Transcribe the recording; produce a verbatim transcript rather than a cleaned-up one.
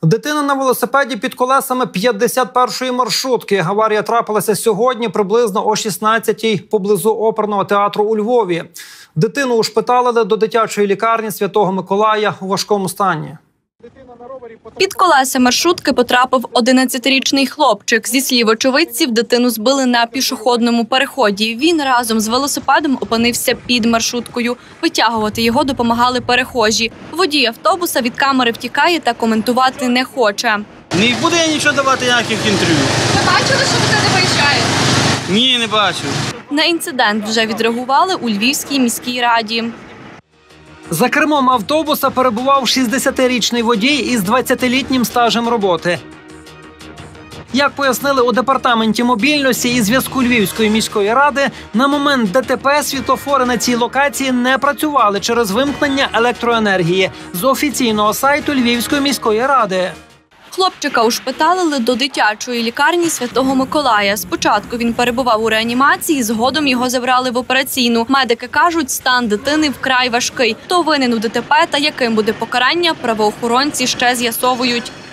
Дитина на велосипеді під колесами п'ятдесят першої маршрутки. Аварія трапилася сьогодні приблизно о шістнадцятій поблизу оперного театру у Львові. Дитину ушпиталили до дитячої лікарні Святого Миколая у важкому стані. Під колеса маршрутки потрапив одинадцятирічний хлопчик. Зі слів очевидців, дитину збили на пішохідному переході. Він разом з велосипедом опинився під маршруткою. Витягувати його допомагали перехожі. Водій автобуса від камери втікає та коментувати не хоче. Не буду я нічого давати, ніяких інтерв'ю. Ви бачили, що дитина виїжджає? Ні, не бачив. На інцидент вже відреагували у Львівській міській раді. За кермом автобуса перебував шістдесятирічний водій із двадцятилітнім стажем роботи. Як пояснили у департаменті мобільності і зв'язку Львівської міської ради, на момент ДТП світлофори на цій локації не працювали через вимкнення електроенергії. З офіційного сайту Львівської міської ради. Хлопчика ушпиталили до дитячої лікарні Святого Миколая. Спочатку він перебував у реанімації, згодом його забрали в операційну. Медики кажуть, стан дитини вкрай важкий. Хто винен у ДТП та яким буде покарання, правоохоронці ще з'ясовують.